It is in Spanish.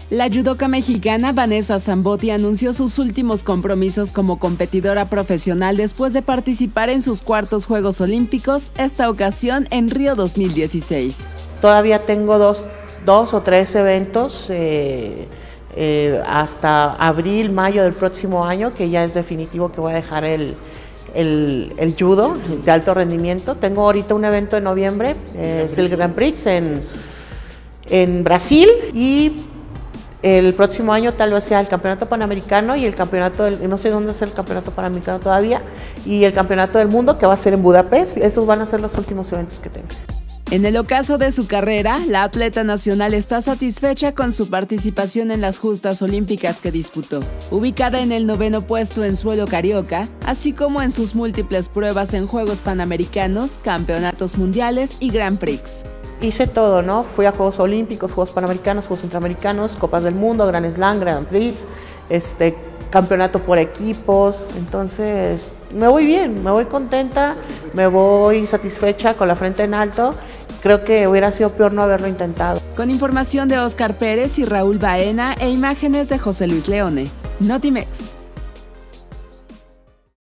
La judoka mexicana Vanessa Zambotti anunció sus últimos compromisos como competidora profesional después de participar en sus cuartos Juegos Olímpicos, esta ocasión en Río 2016. Todavía tengo dos o tres eventos hasta abril, mayo del próximo año, que ya es definitivo que voy a dejar el judo de alto rendimiento. Tengo ahorita un evento en noviembre, es el Grand Prix en Brasil, y el próximo año tal vez sea el Campeonato Panamericano y el Campeonato no sé dónde es el Campeonato Panamericano todavía, y el Campeonato del Mundo, que va a ser en Budapest. Esos van a ser los últimos eventos que tengo. En el ocaso de su carrera, la atleta nacional está satisfecha con su participación en las justas olímpicas que disputó, ubicada en el 9º puesto en suelo carioca, así como en sus múltiples pruebas en Juegos Panamericanos, Campeonatos Mundiales y Grand Prix. Hice todo, ¿no? Fui a Juegos Olímpicos, Juegos Panamericanos, Juegos Centroamericanos, Copas del Mundo, Grand Slam, Grand Prix, campeonato por equipos. Entonces me voy bien, me voy contenta, me voy satisfecha, con la frente en alto. Creo que hubiera sido peor no haberlo intentado. Con información de Oscar Pérez y Raúl Baena e imágenes de José Luis Leone, Notimex.